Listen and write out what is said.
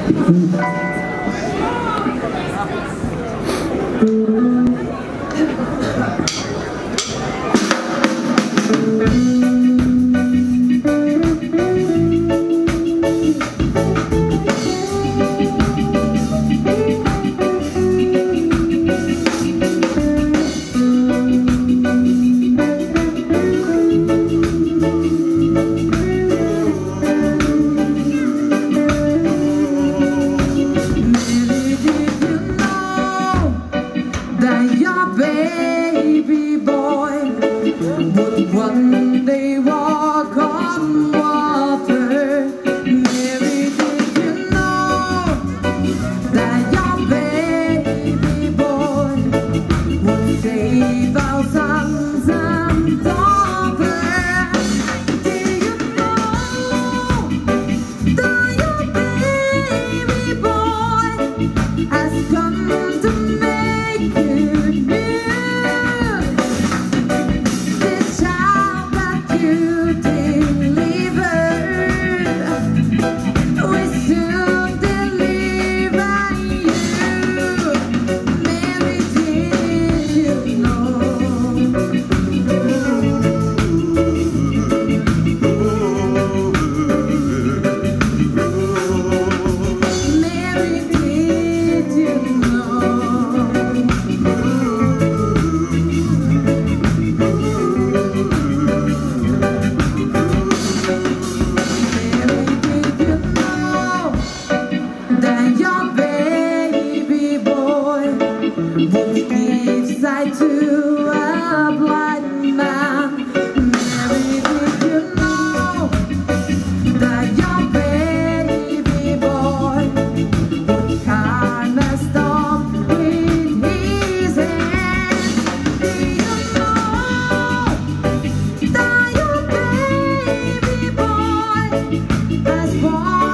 Baby boy would one day walk on water. Mary, did you know that your baby boy would save our sons and daughters? Do you know that your baby boy has come to make you new? To a blind man. Mary, did you know that your baby boy would kind of stop with his hands? Do you know that your baby boy has